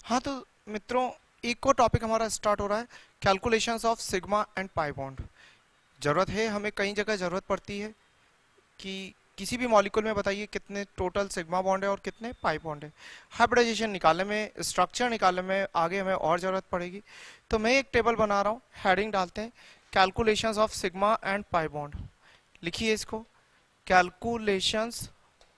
हाँ तो मित्रों, एक और टॉपिक हमारा स्टार्ट हो रहा है, calculations of sigma and pi bond. ज़रूरत है हमें, कई जगह ज़रूरत पड़ती है कि किसी भी मॉलिक्यूल में बताइए कितने टोटल सिग्मा बॉन्ड है और कितने पाई बॉन्ड है। हाइब्रिडाइजेशन निकालने में, स्ट्रक्चर निकालने में आगे हमें और ज़रूरत पड़ेगी। तो मैं एक टेबल बना रहा हूँ, हेडिंग डालते हैं calculations of sigma and pi bond. लिखिए इसको, calculations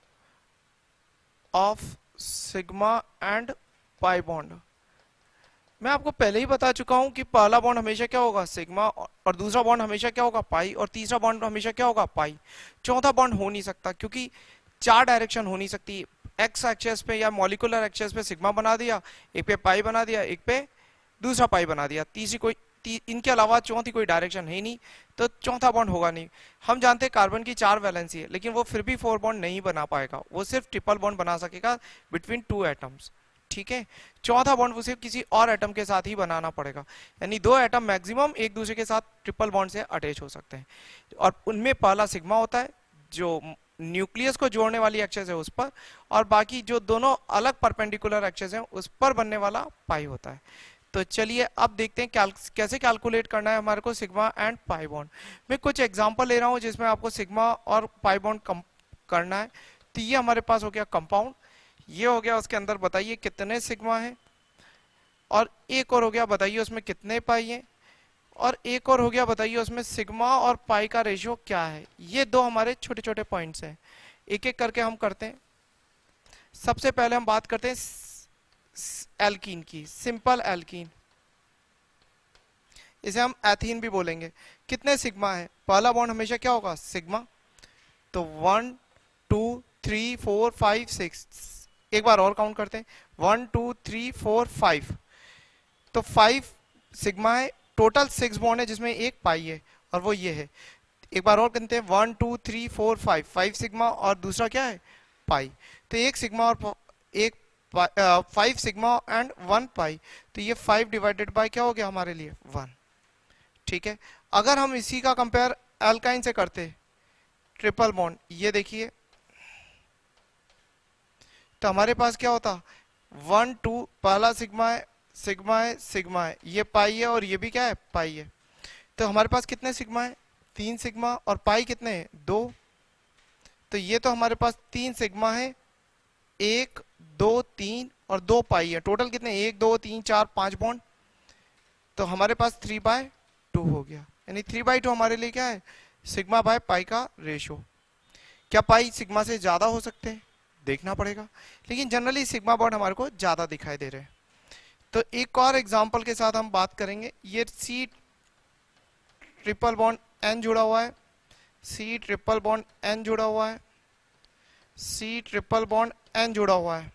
of sigma and pi bond. मैं आपको पहले ही बता चुका हूं कि पहला बॉन्ड हमेशा क्या होगा, सिग्मा, और दूसरा बॉन्ड हमेशा क्या होगा, पाई, और तीसरा बॉन्ड हमेशा क्या होगा, पाई। चौथा बॉन्ड हो नहीं सकता, क्योंकि चार डायरेक्शन हो नहीं सकती। एक्स एक्सेस पे या मॉलिकुलर एक्सेस पे सिग्मा बना दिया, एक पे पाई बना दिया, एक पे दूसरा पाई बना दिया, तीसरी कोई इनके अलावा चौथी कोई डायरेक्शन है ही नहीं, तो चौथा बॉन्ड होगा नहीं। हम जानते हैं कार्बन की 4 वैलेंसी है, लेकिन वो फिर भी 4 बॉन्ड नहीं बना पाएगा, वो सिर्फ ट्रिपल बॉन्ड बना सकेगा बिटवीन 2 एटम्स। ठीक है, चौथा बॉन्ड उसे किसी और एटम के साथ ही बनाना पड़ेगा, यानी 2 एटम मैक्सिमम एक दूसरे के साथ ट्रिपल बॉन्ड से अटैच हो सकते हैं। और उनमें पहला सिग्मा होता है जो न्यूक्लियस को जोड़ने वाली एक्सेस है उस पर, और बाकी जो दोनों अलग परपेंडिकुलर एक्सेस हैं उस पर बनने वाला पाई होता है। तो चलिए अब देखते हैं कैसे कैलकुलेट करना है हमारे को सिग्मा एंड पाई बॉन्ड। मैं कुछ एग्जांपल ले रहा हूं जिसमें आपको सिग्मा और पाई बॉन्ड करना है। तो ये हमारे पास हो गया कंपाउंड, ये हो गया, उसके अंदर बताइए कितने सिग्मा है, और एक और हो गया बताइए उसमें कितने पाई है, और एक और हो गया बताइए उसमें सिग्मा और पाई का रेशियो क्या है। ये दो हमारे छोटे छोटे पॉइंट्स हैं, एक एक करके हम करते हैं। सबसे पहले हम बात करते हैं एल्कीन की, सिंपल एल्कीन, इसे हम एथीन भी बोलेंगे। कितने सिग्मा है, पहला बॉन्ड हमेशा क्या होगा, सिग्मा। तो 1 2 3 4 5 6, एक बार और काउंट करते हैं, 1 2 3 4 5, तो 5 सिग्मा है। टोटल 6 बॉन्ड है जिसमें एक पाई है, और वो ये है। एक बार और करते हैं, 1 2 3 4 5, 5 सिग्मा और दूसरा क्या है, पाई। तो एक सिग्मा और एक 5 सिग्मा एंड 1 पाई, तो ये 5 डिवाइडेड बाय क्या हो गया हमारे लिए, 1। ठीक है, अगर हम इसी का कंपेयर अल्काइन से करते, ट्रिपल बॉन्ड, ये देखिए, तो हमारे पास क्या होता, 1 2, पहला सिग्मा है, सिग्मा है, सिग्मा है, ये पाई है, और ये भी क्या है, पाई है। तो हमारे पास कितने सिग्मा है, 3 सिग्मा, और पाई कितने हैं, 2। तो ये तो हमारे पास 3 सिग्मा है, 1 2 3 और 2 पाई है, टोटल कितने, 1 2 3 4 5 बॉन्ड। तो हमारे पास 3/2 हो गया, यानी 3/2 हमारे लिए क्या है, सिग्मा बाय पाई का रेशियो। क्या पाई सिग्मा से ज्यादा हो सकते हैं, देखना पड़ेगा, लेकिन जनरली सिग्मा बॉन्ड हमारे को ज्यादा दिखाई दे रहे हैं। तो एक और एग्जांपल के साथ हम बात करेंगे, ये सी ट्रिपल बॉन्ड एन जुड़ा हुआ है, सी ट्रिपल बॉन्ड एन जुड़ा हुआ है, सी ट्रिपल बॉन्ड एन जुड़ा हुआ है।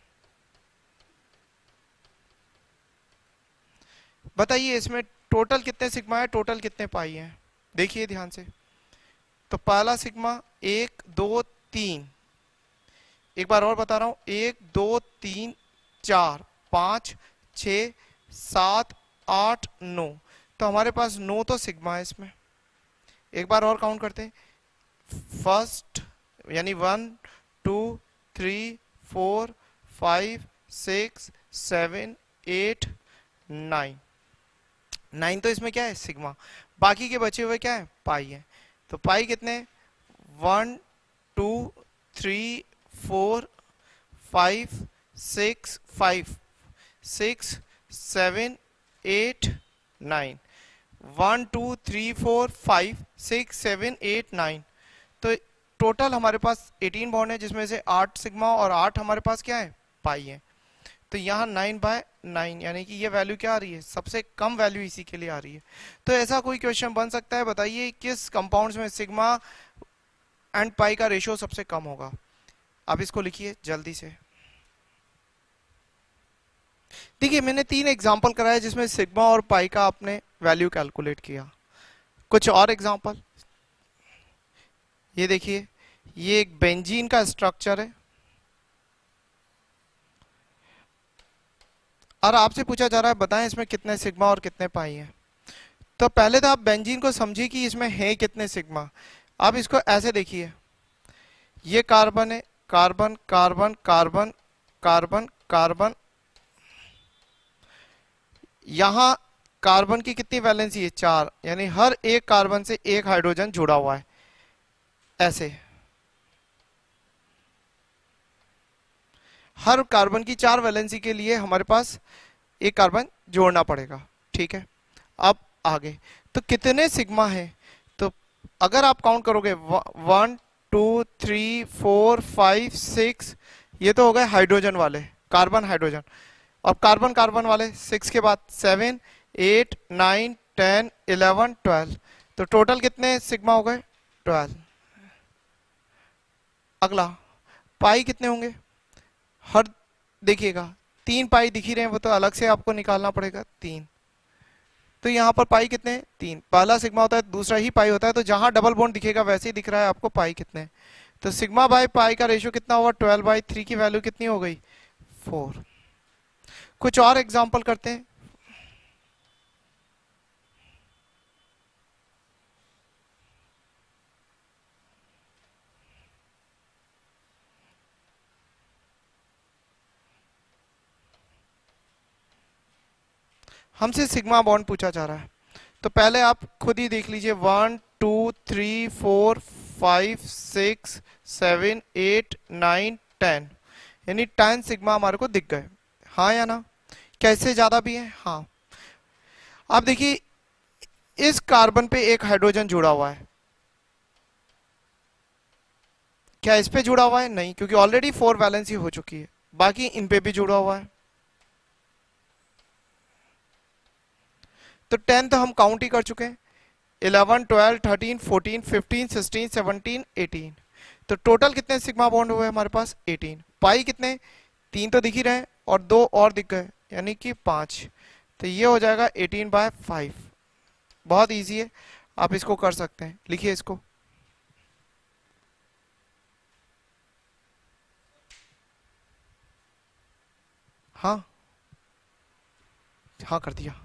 बताइए इसमें टोटल कितने सिग्मा है, टोटल कितने पाई है, देखिए ध्यान से। तो पहला सिग्मा 1 2 3, एक बार और बता रहा हूं, 1 2 3 4 5 6 7 8 9, तो हमारे पास 9 तो सिग्मा है इसमें। एक बार और काउंट करते हैं, फर्स्ट यानी 1 2 3 4 5 6 7 8 9, 9 तो इसमें क्या है, सिग्मा। बाकी के बचे हुए क्या है, पाई है। तो पाई कितने, 1 2 3 4 5 6 5 6 7 8 9, 1 2 3 4 5 6 7 8 9, तो टोटल हमारे पास 18 बॉन्ड है, जिसमें से 8 सिग्मा और 8 हमारे पास क्या है, पाई है। तो यहाँ 9/9, यानी कि ये वैल्यू क्या आ रही है, सबसे कम वैल्यू इसी के लिए आ रही है। तो ऐसा कोई क्वेश्चन बन सकता है, बताइए किस कंपाउंड्स में सिग्मा एंड पाई का रेशियो सबसे कम होगा। अब इसको लिखिए जल्दी से। देखिए मैंने 3 एग्जांपल कराया जिसमें सिग्मा और पाई का आपने वैल्यू कैलकुलेट किया। कुछ और एग्जांपल, ये देखिए, ये एक बेंजीन का स्ट्रक्चर है, और आपसे पूछा जा रहा है बताएं इसमें कितने सिग्मा और कितने पाई हैं। तो पहले तो आप बेंजीन को समझिए कि इसमें है कितने सिग्मा। आप इसको ऐसे देखिए, ये कार्बन है, carbon carbon carbon carbon carbon, यहां कार्बन की कितनी वैलेंसी है? 4, यानी हर एक कार्बन से एक हाइड्रोजन जुड़ा हुआ है। ऐसे हर कार्बन की 4 वैलेंसी के लिए हमारे पास एक कार्बन जोड़ना पड़ेगा। ठीक है, अब आगे तो कितने सिग्मा है? तो अगर आप काउंट करोगे 1 2 3 4 5 6, ये तो हो गए हाइड्रोजन वाले, कार्बन हाइड्रोजन। और कार्बन कार्बन वाले 6 के बाद 7 8 9 10 11 12, तो टोटल कितने सिग्मा हो गए? 12। अगला पाई कितने होंगे? हर देखिएगा 3 पाई दिख ही रहे हैं, वो तो अलग से आपको निकालना पड़ेगा 3। तो यहाँ पर पाई कितने हैं? 3। पहला सिग्मा होता है, दूसरा ही पाई होता है, तो जहां डबल बॉन्ड दिखेगा वैसे ही दिख रहा है आपको पाई कितने हैं। तो सिग्मा बाय पाई का रेशियो कितना हुआ? 12/3 की वैल्यू कितनी हो गई? 4। कुछ और एग्जाम्पल करते हैं। हमसे सिग्मा बॉन्ड पूछा जा रहा है, तो पहले आप खुद ही देख लीजिए। 1 2 3 4 5 6 7 8 9 10, यानी 10 सिग्मा हमारे को दिख गए। हाँ या ना? कैसे ज्यादा भी है? हाँ। आप देखिए इस कार्बन पे एक हाइड्रोजन जुड़ा हुआ है, क्या इस पे जुड़ा हुआ है? नहीं, क्योंकि ऑलरेडी 4 वैलेंसी हो चुकी है। बाकी इन पे भी जुड़ा हुआ है, तो 10 तो हम काउंट ही कर चुके हैं। 11 12 13 14 15 16 17 18, तो टोटल कितने सिग्मा बॉन्ड हुए हमारे पास? 18। पाई कितने? 3 तो दिख ही रहे हैं और 2 और दिख गए, यानी कि 5। तो ये हो जाएगा 18/5। बहुत इजी है, आप इसको कर सकते हैं। लिखिए इसको। हाँ हाँ कर दिया।